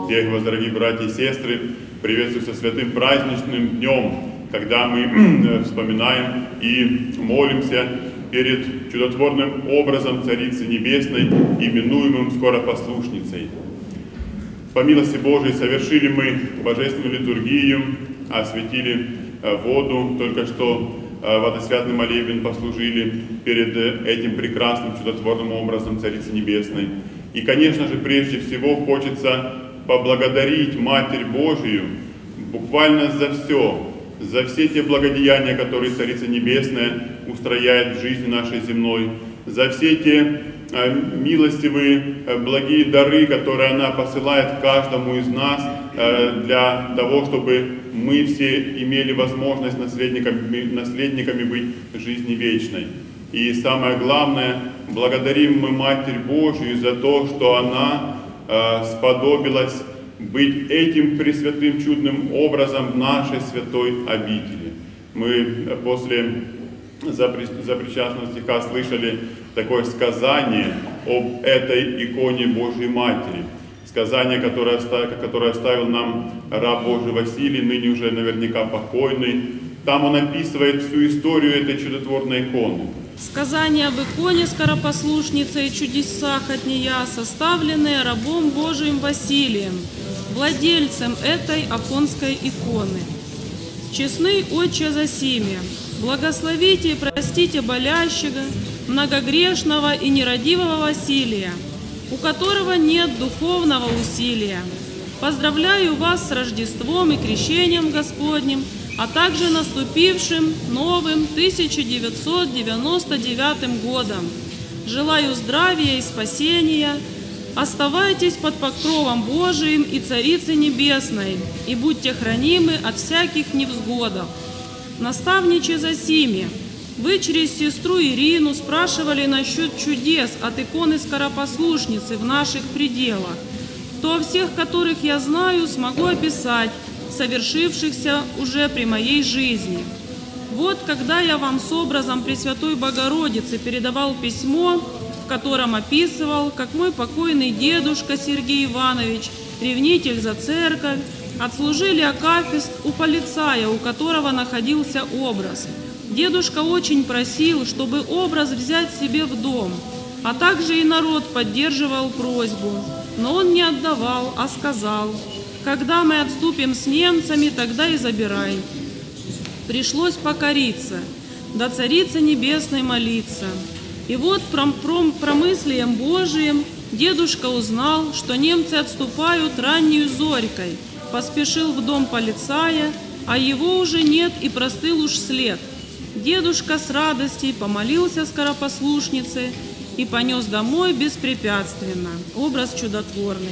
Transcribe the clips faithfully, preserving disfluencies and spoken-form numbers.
Всех вас, дорогие братья и сестры, приветствую со святым праздничным днем, когда мы вспоминаем и молимся перед чудотворным образом Царицы Небесной, именуемым скоропослушницей. По милости Божией совершили мы божественную литургию, осветили воду, только что водосвятный молебен послужили перед этим прекрасным чудотворным образом Царицы Небесной. И, конечно же, прежде всего хочется поблагодарить Матерь Божию буквально за все, за все те благодеяния, которые Царица Небесная устрояет в жизни нашей земной, за все те милостивые, благие дары, которые она посылает каждому из нас для того, чтобы мы все имели возможность наследниками, наследниками быть жизни вечной. И самое главное, благодарим мы Матерь Божию за то, что она сподобилась быть этим пресвятым чудным образом в нашей святой обители. Мы после запричастного стиха слышали такое сказание об этой иконе Божьей Матери. Сказание, которое, которое оставил нам раб Божий Василий, ныне уже наверняка покойный. Там он описывает всю историю этой чудотворной иконы. Сказание об иконе скоропослушницы и чудесах от нея, составленные рабом Божиим Василием, владельцем этой афонской иконы. Честный Отче Зосимия, благословите и простите болящего, многогрешного и нерадивого Василия, у которого нет духовного усилия. Поздравляю вас с Рождеством и Крещением Господним, а также наступившим новым тысяча девятьсот девяносто девятым годом. Желаю здравия и спасения. Оставайтесь под покровом Божиим и Царицы Небесной, и будьте хранимы от всяких невзгодов. Наставниче Зосиме, вы через сестру Ирину спрашивали насчет чудес от иконы скоропослушницы в наших пределах. То о всех, которых я знаю, смогу описать, совершившихся уже при моей жизни. Вот когда я вам с образом Пресвятой Богородицы передавал письмо, в котором описывал, как мой покойный дедушка Сергей Иванович, ревнитель за церковь, отслужили акафист у полицая, у которого находился образ. Дедушка очень просил, чтобы образ взять себе в дом, а также и народ поддерживал просьбу, но он не отдавал, а сказал: «Когда мы отступим с немцами, тогда и забирай». Пришлось покориться, до Царицы Небесной молиться. И вот промыслием Божиим дедушка узнал, что немцы отступают раннею зорькой, поспешил в дом полицая, а его уже нет и простыл уж след. Дедушка с радостью помолился скоропослушнице и понес домой беспрепятственно. Образ чудотворный.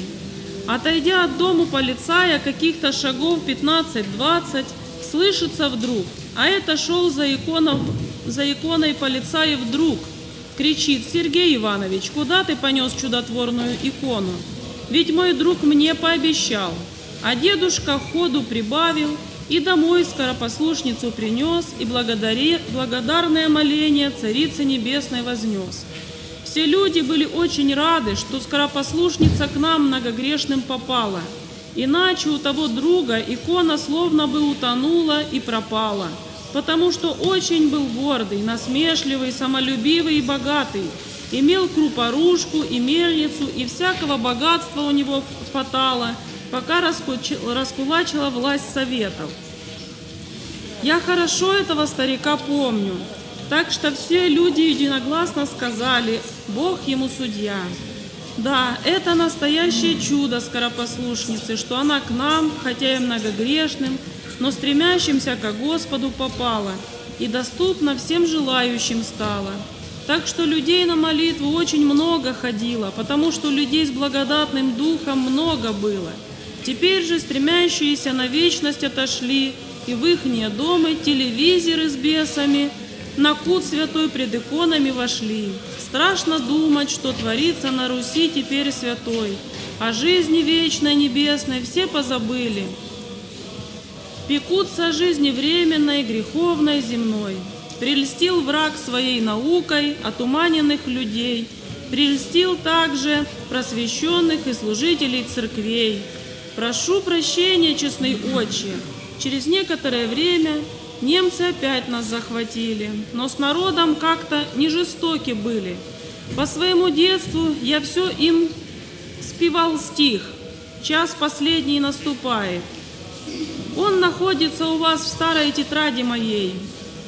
Отойдя от дома полицая каких-то шагов пятнадцать-двадцать, слышится вдруг, а это шел за, иконом, за иконой полицая вдруг. Кричит: «Сергей Иванович, куда ты понес чудотворную икону? Ведь мой друг мне пообещал». А дедушка ходу прибавил и домой скоропослушницу принес, и благодари, благодарное моление Царицы Небесной вознес. Все люди были очень рады, что скоропослушница к нам многогрешным попала. Иначе у того друга икона словно бы утонула и пропала, потому что очень был гордый, насмешливый, самолюбивый и богатый, имел крупорушку и мельницу, и всякого богатства у него хватало, пока раскулачила власть советов. Я хорошо этого старика помню, так что все люди единогласно сказали: «Бог ему судья». Да, это настоящее чудо скоропослушницы, что она к нам, хотя и многогрешным, но стремящимся ко Господу попала и доступна всем желающим стала. Так что людей на молитву очень много ходило, потому что людей с благодатным духом много было. Теперь же стремящиеся на вечность отошли, и в ихние дома телевизоры с бесами на кут святой пред иконами вошли. Страшно думать, что творится на Руси теперь святой, о жизни вечной небесной все позабыли. Пекутся о жизни временной, греховной, земной. Прельстил враг своей наукой отуманенных людей, прельстил также просвещенных и служителей церквей. Прошу прощения, честный отче. Через некоторое время немцы опять нас захватили, но с народом как-то не жестоки были. По своему детству я все им спевал стих «Час последний наступает». Он находится у вас в старой тетради моей,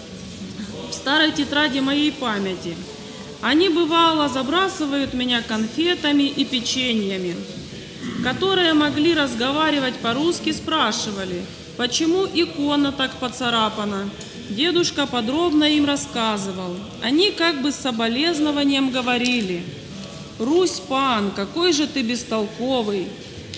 в старой тетради моей памяти. Они, бывало, забрасывают меня конфетами и печеньями, которые могли разговаривать по-русски, спрашивали, почему икона так поцарапана. Дедушка подробно им рассказывал. Они как бы с соболезнованием говорили: «Русь, пан, какой же ты бестолковый!»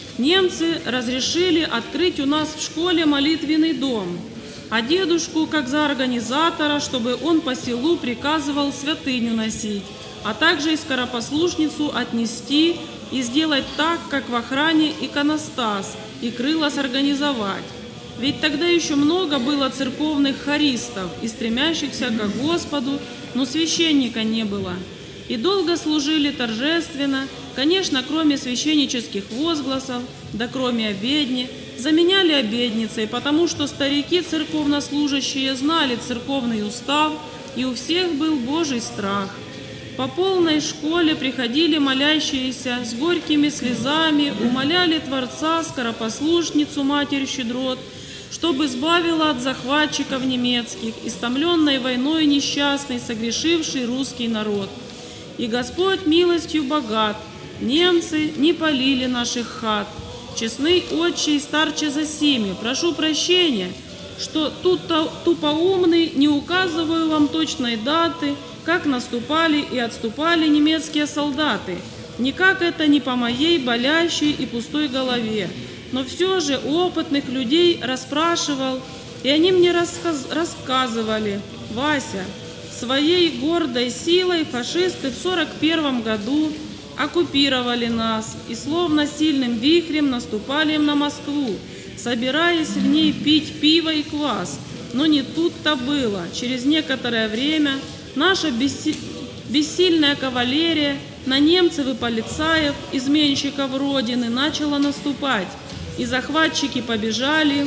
Немцы разрешили открыть у нас в школе молитвенный дом, а дедушку, как за организатора, чтобы он по селу приказывал святыню носить, а также и скоропослушницу отнести и сделать так, как в охране иконостас, и крыло сорганизовать. Ведь тогда еще много было церковных хористов и стремящихся к Господу, но священника не было. И долго служили торжественно, конечно, кроме священнических возгласов, да кроме обедни, заменяли обедницей, потому что старики церковнослужащие знали церковный устав, и у всех был Божий страх. По полной школе приходили молящиеся с горькими слезами, умоляли Творца, скоропослушницу Матерь Щедрот, чтобы избавила от захватчиков немецких, истомленной войной несчастный, согрешивший русский народ. И Господь милостью богат, немцы не полили наших хат. Честный отче и старче Зосиме, прошу прощения, что тут тупоумный не указываю вам точной даты, как наступали и отступали немецкие солдаты. Никак это не по моей болящей и пустой голове. Но все же опытных людей расспрашивал, и они мне рассказ рассказывали: «Вася, своей гордой силой фашисты в сорок первом году оккупировали нас и словно сильным вихрем наступали им на Москву, собираясь в ней пить пиво и квас. Но не тут-то было. Через некоторое время наша бесси... бессильная кавалерия на немцев и полицаев, изменщиков Родины, начала наступать, и захватчики побежали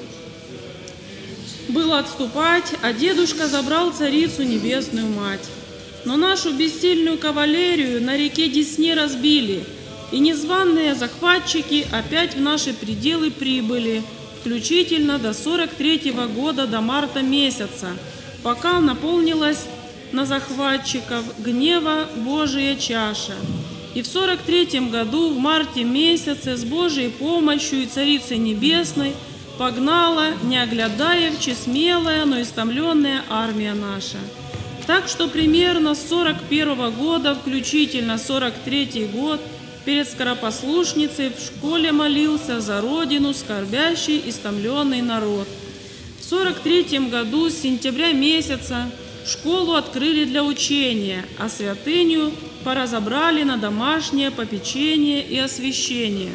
было отступать, а дедушка забрал царицу небесную мать. Но нашу бессильную кавалерию на реке Десне разбили, и незваные захватчики опять в наши пределы прибыли, включительно до сорок третьего года, до марта месяца, пока наполнилась на захватчиков гнева Божия чаша. И в сорок третьем году, в марте месяце, с Божьей помощью и Царицы Небесной погнала, не оглядая, смелая, но истомленная армия наша. Так что примерно с сорок первого года, включительно сорок третий год, перед скоропослушницей в школе молился за родину скорбящий, истомленный народ. В сорок третьем году, с сентября месяца, школу открыли для учения, а святыню поразобрали на домашнее попечение и освящение.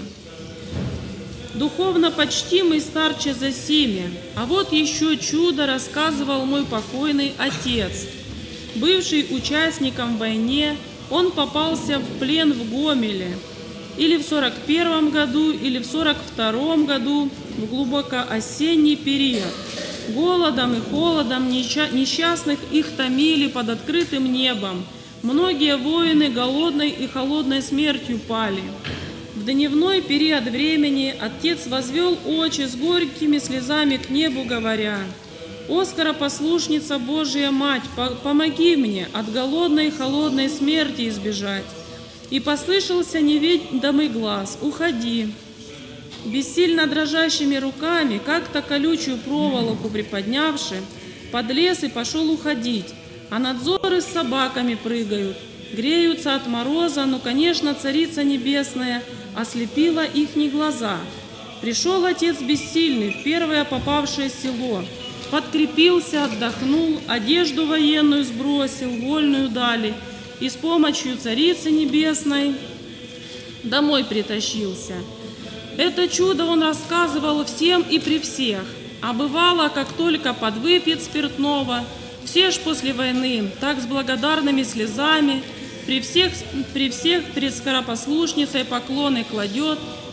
Духовно почтимый старче Зосиме, а вот еще чудо рассказывал мой покойный отец. Бывший участником войны, он попался в плен в Гомеле или в сорок первом году, или в сорок втором году, в глубокоосенний период. Голодом и холодом несчастных их томили под открытым небом. Многие воины голодной и холодной смертью пали. В дневной период времени отец возвел очи с горькими слезами к небу, говоря: «О, скоропослушница Божия Мать, помоги мне от голодной и холодной смерти избежать». И послышался неведомый глаз: «Уходи». Бессильно дрожащими руками, как-то колючую проволоку приподнявши, подлез и пошел уходить, а надзоры с собаками прыгают, греются от мороза, но, конечно, Царица Небесная ослепила ихни глаза. Пришел отец бессильный в первое попавшее село, подкрепился, отдохнул, одежду военную сбросил, вольную дали, и с помощью Царицы Небесной домой притащился. Это чудо он рассказывал всем и при всех, а бывало, как только подвыпьет спиртного, все ж после войны так с благодарными слезами при всех, при всех перед скоропослушницей поклоны кладет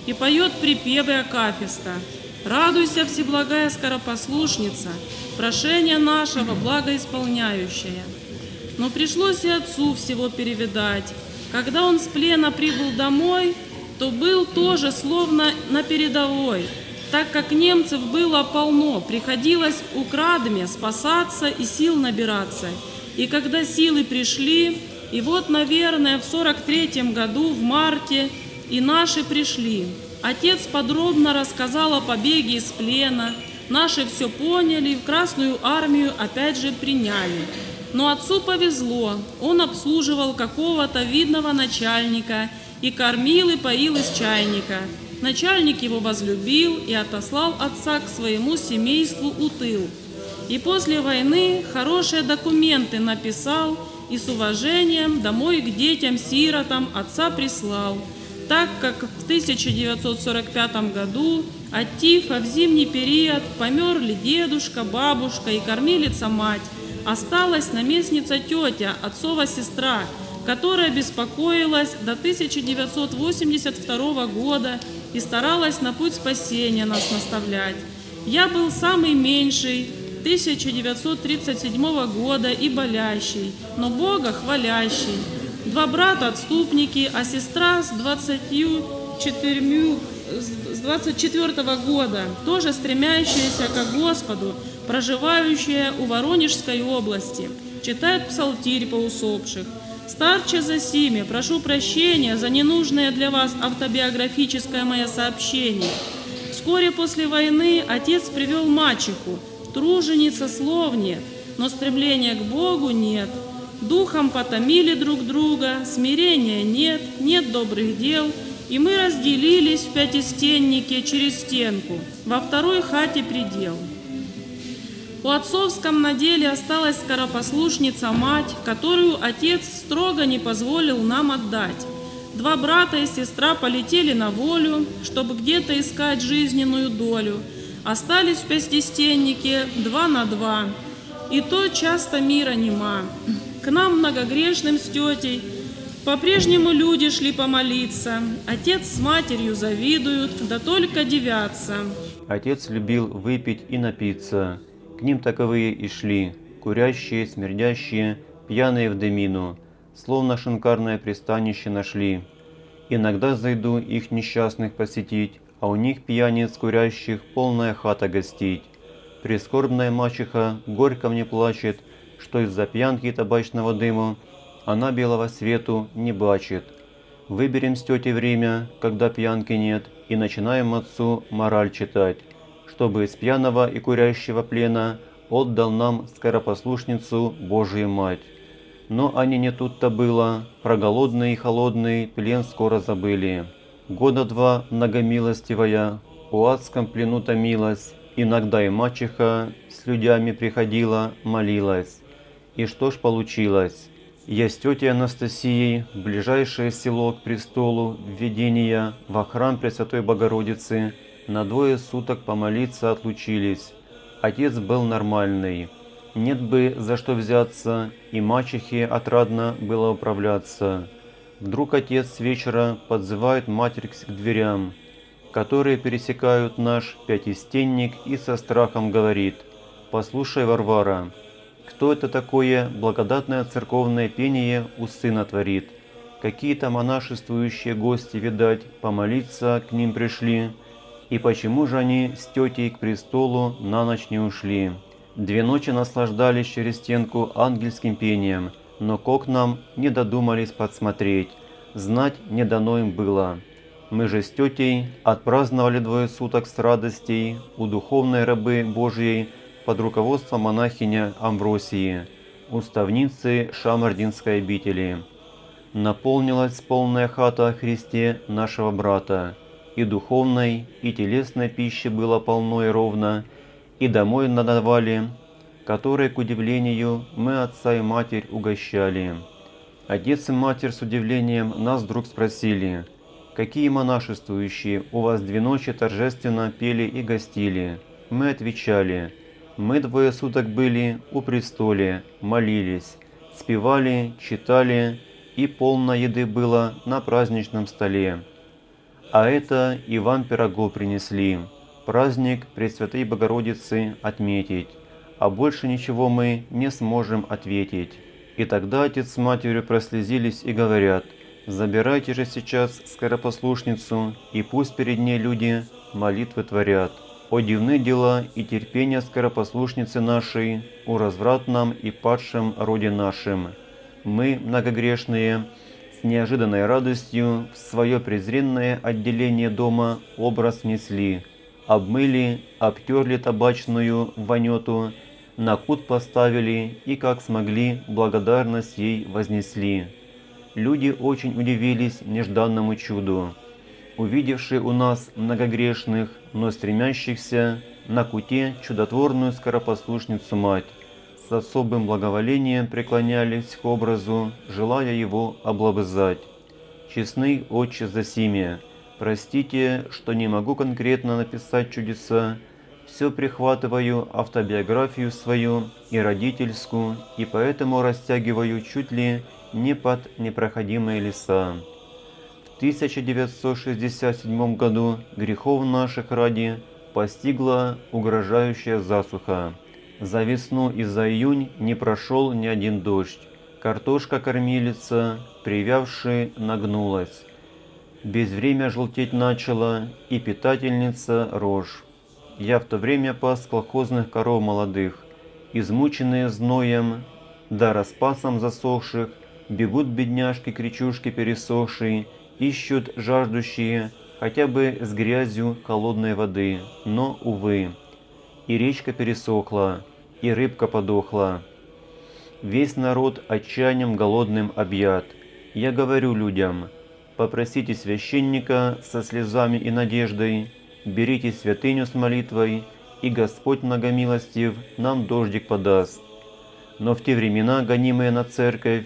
и поет припевы акафиста. «Радуйся, всеблагая скоропослушница, прошение нашего благоисполняющая». Но пришлось и отцу всего перевидать. Когда он с плена прибыл домой, то был тоже словно на передовой, так как немцев было полно, приходилось украдами спасаться и сил набираться. И когда силы пришли, и вот, наверное, в сорок третьем году, в марте, и наши пришли. Отец подробно рассказал о побеге из плена, наши все поняли и в Красную армию опять же приняли. Но отцу повезло, он обслуживал какого-то видного начальника и кормил и поил из чайника. Начальник его возлюбил и отослал отца к своему семейству у тыл. И после войны хорошие документы написал и с уважением домой к детям-сиротам отца прислал, так как в тысяча девятьсот сорок пятом году от тифа в зимний период померли дедушка, бабушка и кормилица-мать. Осталась наместница тетя, отцова сестра, которая беспокоилась до тысяча девятьсот восемьдесят второго года и старалась на путь спасения нас наставлять. Я был самый меньший, тысяча девятьсот тридцать седьмого года и болящий, но Бога хвалящий. Два брата отступники, а сестра с двадцатью четырьмя, с двадцать четвёртого года, тоже стремящаяся к Господу, проживающая у Воронежской области, читает псалтирь по усопших. Старче за сими, прошу прощения за ненужное для вас автобиографическое мое сообщение. Вскоре после войны отец привел мачеху, труженица слов нет, но стремления к Богу нет. Духом потомили друг друга, смирения нет, нет добрых дел, и мы разделились в пятистеннике через стенку, во второй хате предел. У отцовском наделе осталась скоропослушница-мать, которую отец строго не позволил нам отдать. Два брата и сестра полетели на волю, чтобы где-то искать жизненную долю. Остались в пятистеннике два на два, и то часто мира нема. К нам, многогрешным с тетей, по-прежнему люди шли помолиться. Отец с матерью завидуют, да только дивятся. Отец любил выпить и напиться. К ним таковые и шли, курящие, смердящие, пьяные в дымину, словно шинкарное пристанище нашли. Иногда зайду их несчастных посетить, а у них пьяниц курящих полная хата гостить. Прискорбная мачеха горько мне плачет, что из-за пьянки и табачного дыма она белого свету не бачит. Выберем с тетей время, когда пьянки нет, и начинаем отцу мораль читать, чтобы из пьяного и курящего плена отдал нам скоропослушницу Божию Мать. Но они не тут-то было, про голодный и холодный плен скоро забыли. Года два многомилостивая у адском плену томилась, иногда и мачеха с людьми приходила, молилась. И что ж получилось? Я с тетей Анастасией в ближайшее село к престолу введения во храм Пресвятой Богородицы на двое суток помолиться отлучились. Отец был нормальный. Нет бы за что взяться, и мачехе отрадно было управляться. Вдруг отец с вечера подзывает матерь к дверям, которые пересекают наш пятистенник, и со страхом говорит: «Послушай, Варвара, кто это такое благодатное церковное пение у сына творит? Какие-то монашествующие гости, видать, помолиться к ним пришли. И почему же они с тетей к престолу на ночь не ушли?» Две ночи наслаждались через стенку ангельским пением, но к окнам не додумались подсмотреть, знать не дано им было. Мы же с тетей отпраздновали двое суток с радостей у духовной рабы Божьей под руководством монахиня Амвросии, уставницы Шамардинской обители. Наполнилась полная хата о Христе нашего брата, и духовной, и телесной пищи было полно и ровно, и домой надавали, которой, к удивлению, мы отца и матерь угощали. Отец и матерь с удивлением нас вдруг спросили: «Какие монашествующие у вас две ночи торжественно пели и гостили?» Мы отвечали: «Мы двое суток были у престоле, молились, спевали, читали, и полно еды было на праздничном столе». А это и вам пирогов принесли, праздник Пресвятой Богородицы отметить, а больше ничего мы не сможем ответить». И тогда отец с матерью прослезились и говорят: «Забирайте же сейчас скоропослушницу, и пусть перед ней люди молитвы творят. О дивны дела и терпение скоропослушницы нашей, у развратном и падшем роде нашим. Мы, многогрешные, с неожиданной радостью в свое презренное отделение дома образ несли, обмыли, обтерли табачную вонету, на кут поставили и, как смогли, благодарность ей вознесли. Люди очень удивились нежданному чуду, увидевшие у нас многогрешных, но стремящихся на куте чудотворную скоропослушницу мать, с особым благоволением преклонялись к образу, желая его облобызать. Честный отче Зосимия, простите, что не могу конкретно написать чудеса, все прихватываю автобиографию свою и родительскую, и поэтому растягиваю чуть ли не под непроходимые леса. В тысяча девятьсот шестьдесят седьмом году грехов наших ради постигла угрожающая засуха. За весну и за июнь не прошел ни один дождь. Картошка-кормилица, привявшая, нагнулась. Безвремя желтеть начала и питательница рожь. Я в то время пас колхозных коров молодых, измученные зноем, да распасом засохших, бегут бедняжки-кричушки пересохшие, ищут жаждущие хотя бы с грязью холодной воды, но, увы, и речка пересохла, и рыбка подохла. Весь народ отчаянием голодным объят. Я говорю людям: попросите священника со слезами и надеждой, берите святыню с молитвой, и Господь многомилостив нам дождик подаст. Но в те времена, гонимые на церковь,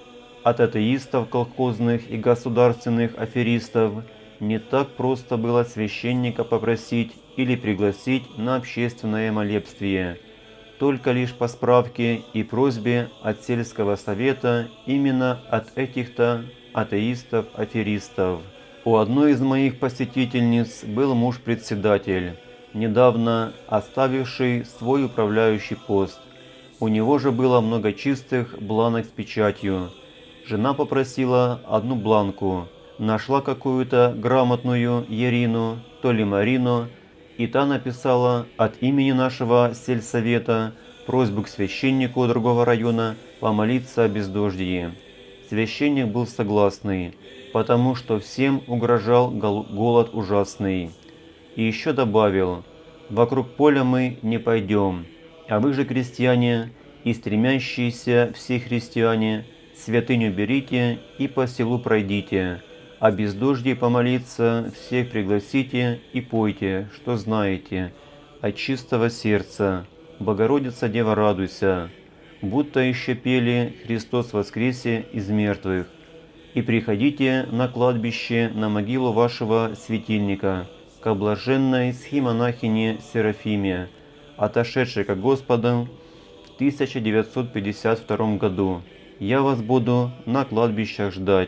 от атеистов колхозных и государственных аферистов, не так просто было священника попросить или пригласить на общественное молебствие. Только лишь по справке и просьбе от сельского совета именно от этих-то атеистов-аферистов. У одной из моих посетительниц был муж-председатель, недавно оставивший свой управляющий пост. У него же было много чистых бланок с печатью. Жена попросила одну бланку, нашла какую-то грамотную Ярину, то ли Марину, и та написала от имени нашего сельсовета просьбу к священнику другого района помолиться о бездождии. Священник был согласный, потому что всем угрожал голод ужасный. И еще добавил: «Вокруг поля мы не пойдем, а вы же, крестьяне, и стремящиеся все христиане, святыню берите и по селу пройдите, а бездождей помолиться всех пригласите и пойте, что знаете, от чистого сердца, Богородица Дева радуйся, будто еще пели Христос воскресе из мертвых. И приходите на кладбище на могилу вашего светильника, к блаженной схимонахине Серафиме, отошедшей ко Господу в тысяча девятьсот пятьдесят втором году. Я вас буду на кладбищах ждать».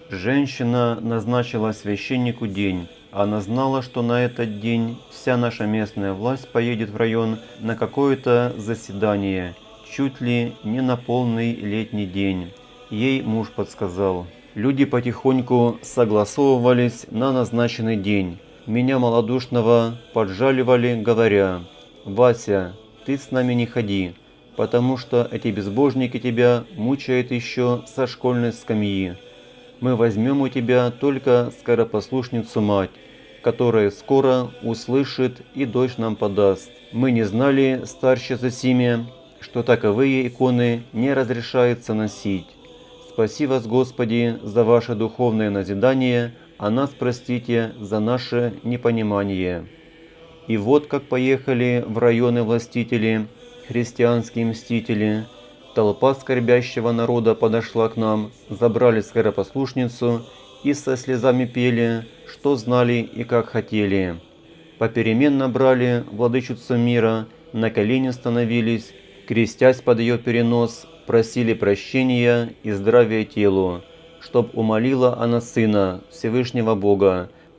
Женщина назначила священнику день. Она знала, что на этот день вся наша местная власть поедет в район на какое-то заседание, чуть ли не на полный летний день. Ей муж подсказал. Люди потихоньку согласовывались на назначенный день. Меня малодушного поджаливали, говоря: «Вася, ты с нами не ходи, потому что эти безбожники тебя мучают еще со школьной скамьи. Мы возьмем у тебя только скоропослушницу мать, которая скоро услышит и дождь нам подаст». Мы не знали, старше Зосимия, что таковые иконы не разрешается носить. Спаси вас, Господи, за ваше духовное назидание, а нас простите за наше непонимание. И вот как поехали в районы властители, христианские мстители. Толпа скорбящего народа подошла к нам, забрали скоропослушницу и со слезами пели, что знали и как хотели. Попеременно брали владычицу мира, на колени становились, крестясь под ее перенос, просили прощения и здравия телу, чтоб умолила она Сына Всевышнего Бога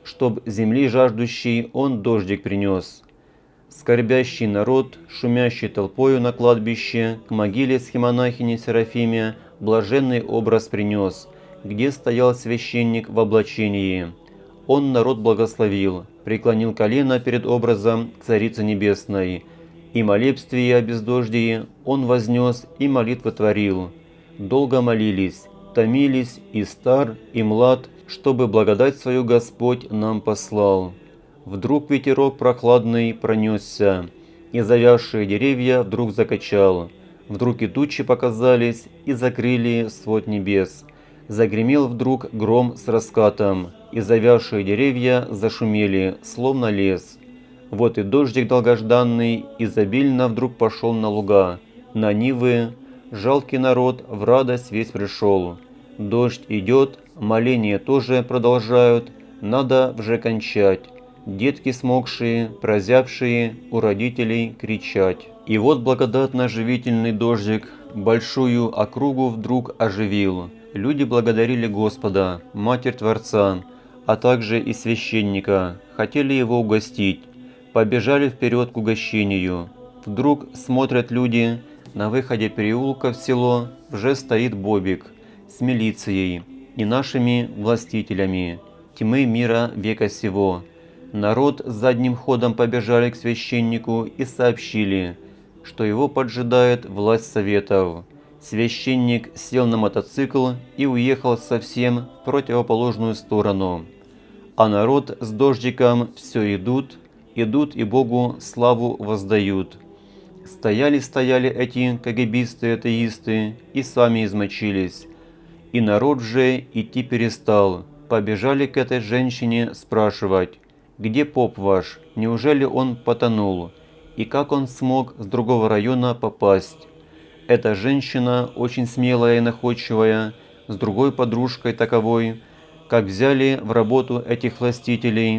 чтоб земли жаждущий он дождик принес. Скорбящий народ, шумящий толпою на кладбище, к могиле схимонахини Серафиме блаженный образ принес, где стоял священник в облачении. Он народ благословил, преклонил колено перед образом Царицы Небесной, и молебствие о бездождии он вознес и молитвы творил. Долго молились, томились и стар, и млад, чтобы благодать свою Господь нам послал. Вдруг ветерок прохладный пронесся, и завязшие деревья вдруг закачал. Вдруг и тучи показались, и закрыли свод небес. Загремел вдруг гром с раскатом, и завязшие деревья зашумели, словно лес. Вот и дождик долгожданный изобильно вдруг пошел на луга, на нивы. Жалкий народ в радость весь пришел. Дождь идет, моления тоже продолжают, надо вже кончать. Детки смокшие, прозябшие, у родителей кричать. И вот благодатно-оживительный дождик большую округу вдруг оживил. Люди благодарили Господа, Матерь Творца, а также и священника, хотели его угостить, побежали вперед к угощению. Вдруг смотрят люди, на выходе переулка в село уже стоит Бобик с милицией и нашими властителями тьмы мира века сего. Народ задним ходом побежали к священнику и сообщили, что его поджидает власть советов. Священник сел на мотоцикл и уехал совсем в противоположную сторону. А народ с дождиком все идут, идут и Богу славу воздают. Стояли-стояли эти кагибисты-атеисты и сами измочились. И народ же идти перестал. Побежали к этой женщине спрашивать: «Где поп ваш? Неужели он потонул? И как он смог с другого района попасть?» Эта женщина, очень смелая и находчивая, с другой подружкой таковой, как взяли в работу этих властителей,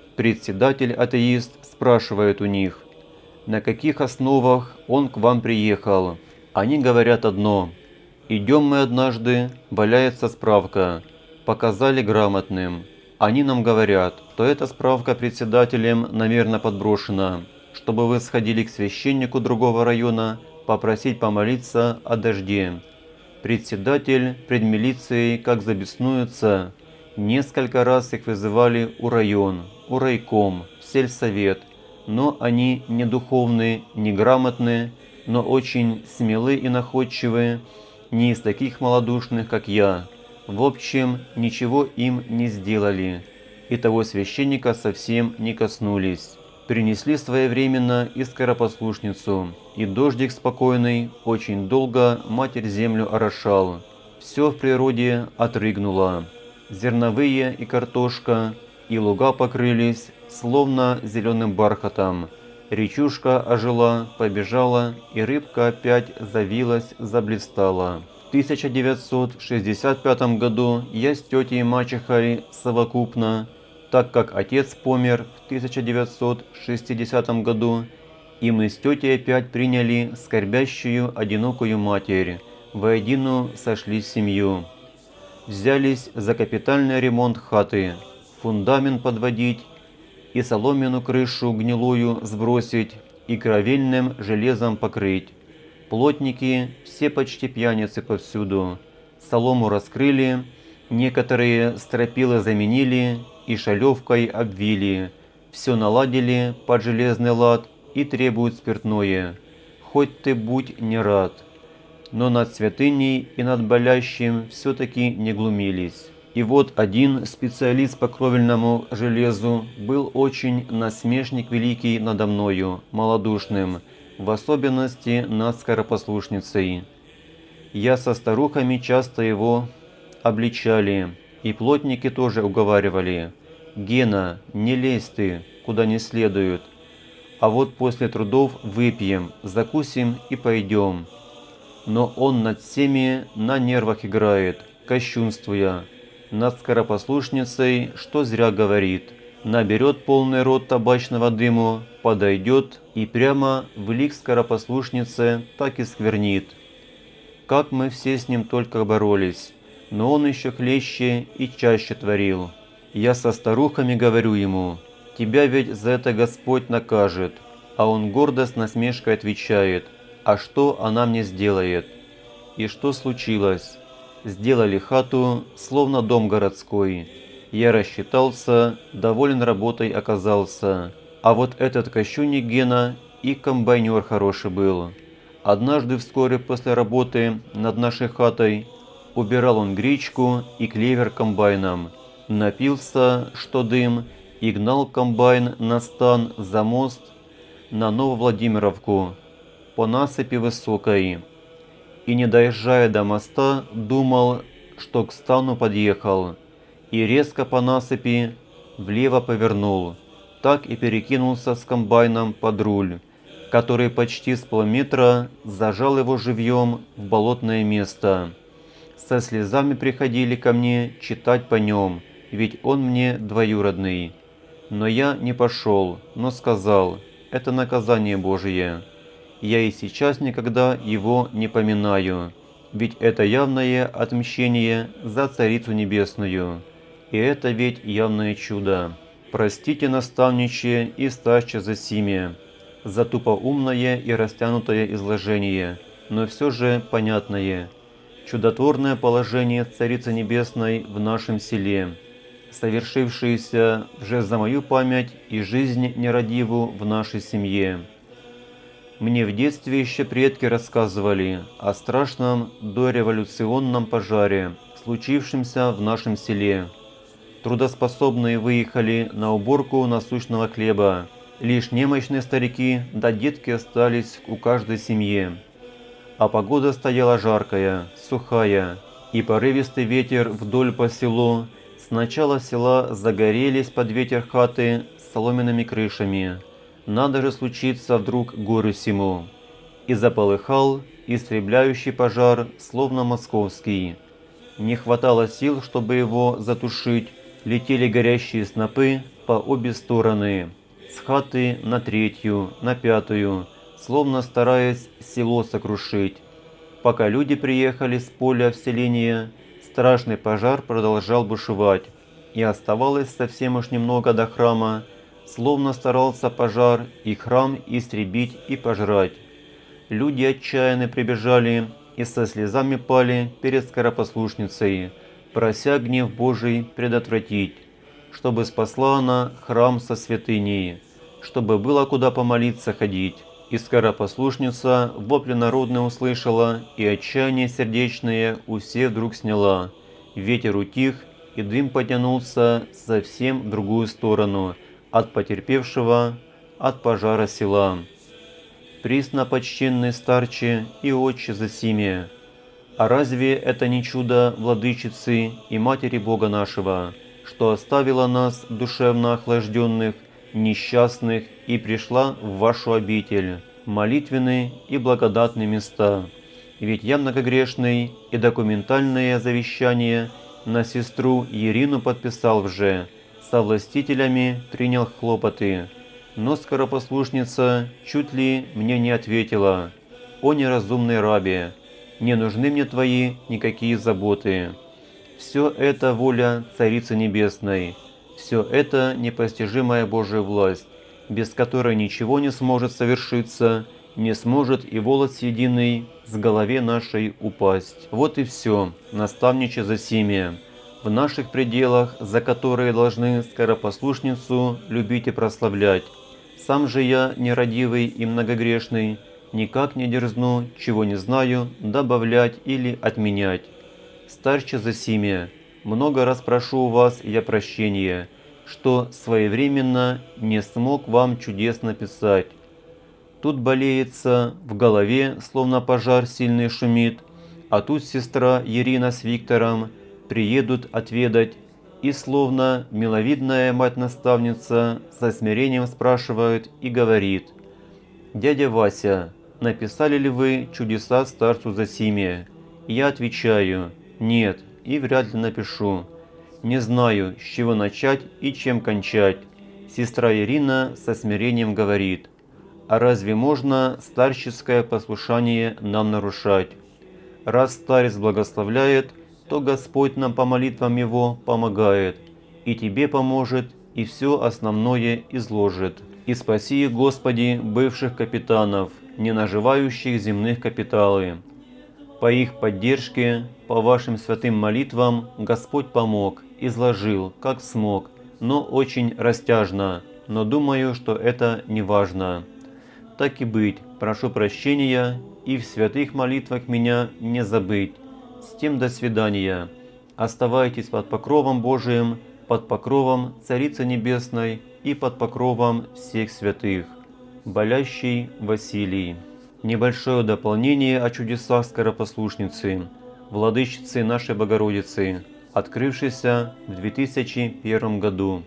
председатель-атеист спрашивает у них, на каких основах он к вам приехал. Они говорят одно: «Идем мы однажды, валяется справка, показали грамотным». Они нам говорят, что эта справка председателем, наверное, подброшена, чтобы вы сходили к священнику другого района, попросить помолиться о дожде. Председатель пред милицией как забеснуется. Несколько раз их вызывали у район, у райком, в сельсовет, но они не духовные, не грамотные, но очень смелые и находчивые, не из таких малодушных, как я. В общем, ничего им не сделали, и того священника совсем не коснулись. Принесли своевременно и скоропослушницу, и дождик спокойный очень долго Матерь землю орошал. Все в природе отрыгнуло. Зерновые и картошка, и луга покрылись, словно зеленым бархатом. Речушка ожила, побежала, и рыбка опять завилась, заблистала. В тысяча девятьсот шестьдесят пятом году я с тетей и мачехой совокупно, так как отец помер в тысяча девятьсот шестидесятом году, и мы с тетей опять приняли скорбящую одинокую матерь, воедино сошли в семью. Взялись за капитальный ремонт хаты, фундамент подводить, и соломенную крышу гнилую сбросить, и кровельным железом покрыть. Плотники все почти пьяницы повсюду. Солому раскрыли, некоторые стропила заменили и шалевкой обвили. Все наладили под железный лад и требуют спиртное. Хоть ты будь не рад. Но над святыней и над болящим все-таки не глумились. И вот один специалист по кровельному железу был очень насмешник великий надо мною, малодушным, в особенности над скоропослушницей. Я со старухами часто его обличали, и плотники тоже уговаривали: «Гена, не лезь ты, куда не следует, а вот после трудов выпьем, закусим и пойдем». Но он над всеми на нервах играет, кощунствуя, над скоропослушницей, что зря говорит. Наберет полный рот табачного дыму, подойдет и прямо в лик скоропослушнице так и сквернит. Как мы все с ним только боролись, но он еще хлеще и чаще творил. Я со старухами говорю ему: тебя ведь за это Господь накажет. А он гордо с насмешкой отвечает: а что она мне сделает? И что случилось? Сделали хату, словно дом городской. Я рассчитался, доволен работой оказался. А вот этот кощунник Гена и комбайнер хороший был. Однажды вскоре после работы над нашей хатой убирал он гречку и клевер комбайном. Напился, что дым, и гнал комбайн на стан за мост на Нововладимировку по насыпи высокой. И, не доезжая до моста, думал, что к стану подъехал, и резко по насыпи влево повернул. Так и перекинулся с комбайном под руль, который почти с полметра зажал его живьем в болотное место. Со слезами приходили ко мне читать по нем, ведь он мне двоюродный. Но я не пошел, но сказал: это наказание Божие. Я и сейчас никогда его не поминаю, ведь это явное отмщение за Царицу Небесную, и это ведь явное чудо. Простите, наставниче и старче за сими, за тупоумное и растянутое изложение, но все же понятное, чудотворное положение Царицы Небесной в нашем селе, совершившееся уже за мою память и жизнь нерадиву в нашей семье. Мне в детстве еще предки рассказывали о страшном дореволюционном пожаре, случившемся в нашем селе. Трудоспособные выехали на уборку насущного хлеба. Лишь немощные старики да детки остались у каждой семьи. А погода стояла жаркая, сухая, и порывистый ветер вдоль по селу. С начала села загорелись под ветер хаты с соломенными крышами. Надо же случиться вдруг горю сему. И заполыхал истребляющий пожар, словно московский. Не хватало сил, чтобы его затушить. Летели горящие снопы по обе стороны, с хаты на третью, на пятую, словно стараясь село сокрушить. Пока люди приехали с поля в селение, страшный пожар продолжал бушевать, и оставалось совсем уж немного до храма, словно старался пожар и храм истребить и пожрать. Люди отчаянно прибежали и со слезами пали перед скоропослушницей, прося гнев Божий предотвратить, чтобы спасла она храм со святыней, чтобы было куда помолиться ходить. И скоропослушница вопли народные услышала, и отчаяние сердечное у всех вдруг сняла. Ветер утих, и дым потянулся совсем в другую сторону, от потерпевшего, от пожара села. Присно почтенный старче и отче Зосимия, а разве это не чудо владычицы и матери Бога нашего, что оставила нас, душевно охлажденных, несчастных, и пришла в вашу обитель, молитвенные и благодатные места? Ведь я многогрешный, и документальное завещание на сестру Ирину подписал вже, со властителями принял хлопоты, но скоропослушница чуть ли мне не ответила: «О неразумный рабе, не нужны мне твои никакие заботы. Все это воля Царицы Небесной, все это непостижимая Божия власть, без которой ничего не сможет совершиться, не сможет и волос единый с голове нашей упасть». Вот и все, наставниче Зосимия, в наших пределах, за которые должны скоропослушницу любить и прославлять. Сам же я, нерадивый и многогрешный, никак не дерзну, чего не знаю, добавлять или отменять. Старче Зосимия, много раз прошу у вас я прощения, что своевременно не смог вам чудесно писать. Тут болеется, в голове словно пожар сильный шумит, а тут сестра Ирина с Виктором приедут отведать, и словно миловидная мать-наставница со смирением спрашивает и говорит: «Дядя Вася, написали ли вы чудеса старцу Зосимия?» Я отвечаю: «Нет, и вряд ли напишу. Не знаю, с чего начать и чем кончать». Сестра Ирина со смирением говорит: «А разве можно старческое послушание нам нарушать? Раз старец благословляет, то Господь нам по молитвам его помогает. и тебе поможет, и все основное изложит. И спаси, Господи, бывших капитанов, не наживающих земных капиталы. По их поддержке, по вашим святым молитвам Господь помог, изложил, как смог, но очень растяжно, но думаю, что это не важно. Так и быть, прошу прощения, и в святых молитвах меня не забыть. С тем до свидания. Оставайтесь под покровом Божиим, под покровом Царицы Небесной и под покровом всех святых. Болящий Василий. Небольшое дополнение о чудесах скоропослушницы, владычицы нашей Богородицы, открывшейся в две тысячи первом году.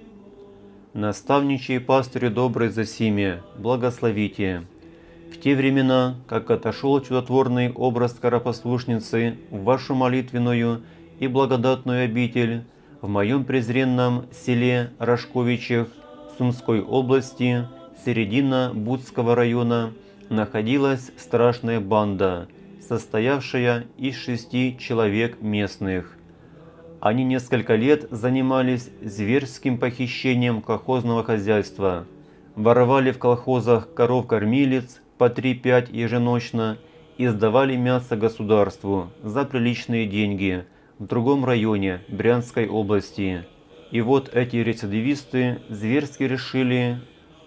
Наставничий пастырю добрый Зосиме, благословите. В те времена, как отошел чудотворный образ скоропослушницы в вашу молитвенную и благодатную обитель, в моем презренном селе Рожковичах Сумской области, середина Будского района, находилась страшная банда, состоявшая из шести человек местных. Они несколько лет занимались зверским похищением колхозного хозяйства, воровали в колхозах коров-кормилец по три-пять еженочно и сдавали мясо государству за приличные деньги в другом районе Брянской области. И вот эти рецидивисты зверски решили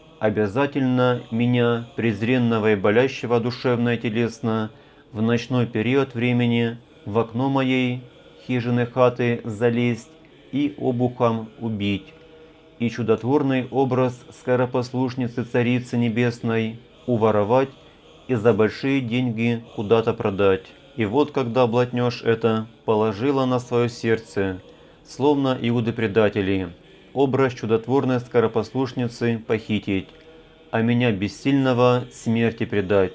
обязательно меня, презренного и болящего душевно и телесно, в ночной период времени в окно моей хижины хаты залезть и обухом убить, и чудотворный образ скоропослушницы Царицы Небесной уворовать и за большие деньги куда-то продать. И вот когда блатнёж это положила на свое сердце, словно иуды-предатели, образ чудотворной скоропослушницы похитить, а меня бессильного смерти предать.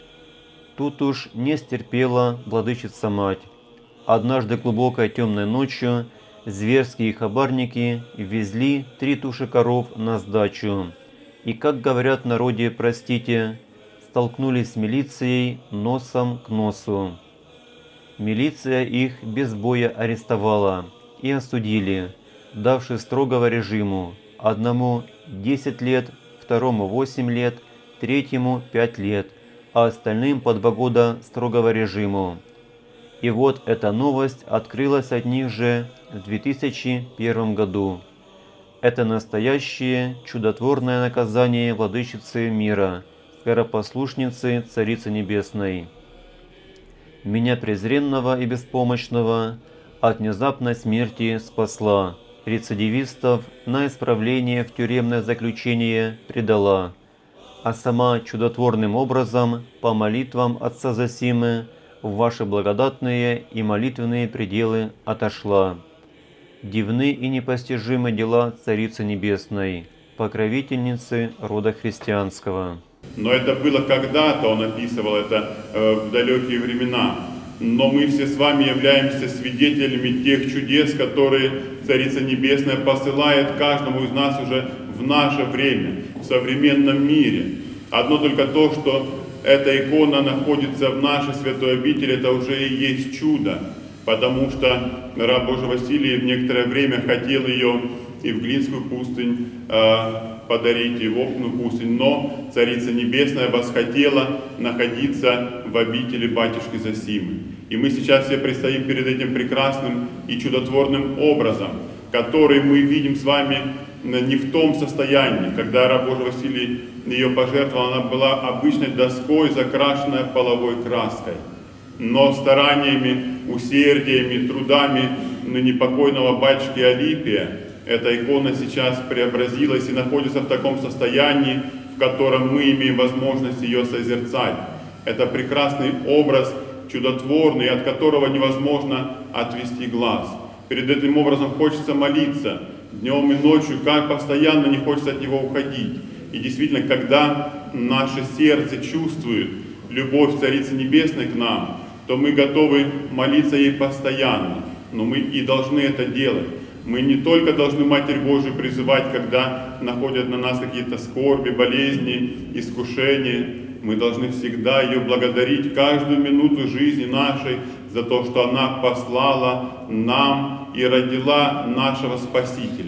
Тут уж не стерпела владычица-мать. Однажды глубокой темной ночью зверские хабарники везли три туши коров на сдачу. И, как говорят в народе, простите, столкнулись с милицией носом к носу. Милиция их без боя арестовала и осудили, давши строгого режиму: одному десять лет, второму восемь лет, третьему пять лет, а остальным по два года строгого режиму. И вот эта новость открылась от них же в две тысячи первом году. Это настоящее чудотворное наказание владычицы мира, скоропослушницы Царицы Небесной. Меня презренного и беспомощного от внезапной смерти спасла, рецидивистов на исправление в тюремное заключение предала, а сама чудотворным образом по молитвам отца Зосимы в ваши благодатные и молитвенные пределы отошла. Дивны и непостижимы дела Царицы Небесной, покровительницы рода христианского. Но это было когда-то, он описывал это э, в далекие времена. Но мы все с вами являемся свидетелями тех чудес, которые Царица Небесная посылает каждому из нас уже в наше время, в современном мире. Одно только то, что эта икона находится в нашей святой обители, это уже и есть чудо. Потому что раб Божий Василий в некоторое время хотел ее и в Глинскую пустынь э, подарить, и в Опную пустынь, но Царица Небесная восхотела находиться в обители батюшки Зосимы. И мы сейчас все предстоим перед этим прекрасным и чудотворным образом, который мы видим с вами не в том состоянии, когда раб Божий Василий ее пожертвовал, она была обычной доской, закрашенная половой краской. Но стараниями, усердиями, трудами ныне покойного батюшки Алипия эта икона сейчас преобразилась и находится в таком состоянии, в котором мы имеем возможность ее созерцать. Это прекрасный образ, чудотворный, от которого невозможно отвести глаз. Перед этим образом хочется молиться днем и ночью, как постоянно не хочется от него уходить. И действительно, когда наше сердце чувствует любовь Царицы Небесной к нам, то мы готовы молиться ей постоянно. Но мы и должны это делать. Мы не только должны Матерь Божию призывать, когда находят на нас какие-то скорби, болезни, искушения. Мы должны всегда ее благодарить каждую минуту жизни нашей за то, что она послала нам и родила нашего Спасителя.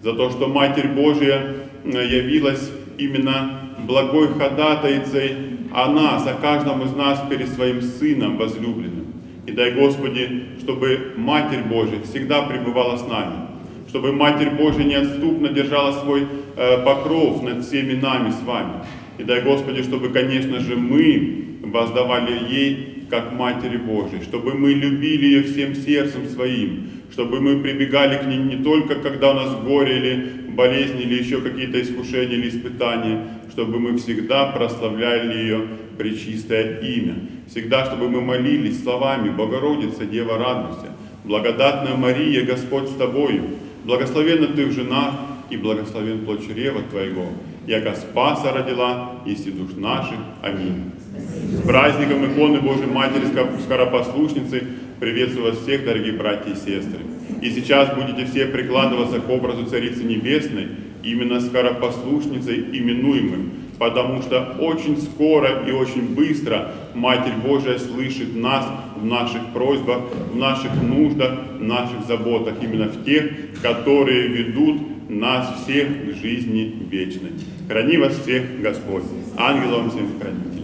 за то, что Матерь Божия явилась именно благой ходатайцей о нас, о каждом из нас перед Своим Сыном возлюбленным. И дай, Господи, чтобы Матерь Божия всегда пребывала с нами, чтобы Матерь Божия неотступно держала свой э, покров над всеми нами с вами. И дай, Господи, чтобы, конечно же, мы воздавали ей как Матери Божией, чтобы мы любили ее всем сердцем своим, чтобы мы прибегали к ней не только, когда у нас горе или болезни, или еще какие-то искушения или испытания, чтобы мы всегда прославляли ее пречистое имя. Всегда, чтобы мы молились словами: «Богородица, Дева, радуйся, благодатная Мария, Господь с тобою, благословенна ты в женах, и благословен плод чрева твоего, яко Спаса родила, еси душ наших. Аминь». С праздником иконы Божией Матери Скоропослушницы приветствую вас всех, дорогие братья и сестры. И сейчас будете все прикладываться к образу Царицы Небесной, именно Скоропослушницей именуемым, потому что очень скоро и очень быстро Матерь Божия слышит нас в наших просьбах, в наших нуждах, в наших заботах, именно в тех, которые ведут нас всех к жизни вечной. Храни вас всех Господь. Ангелом всем хранитель.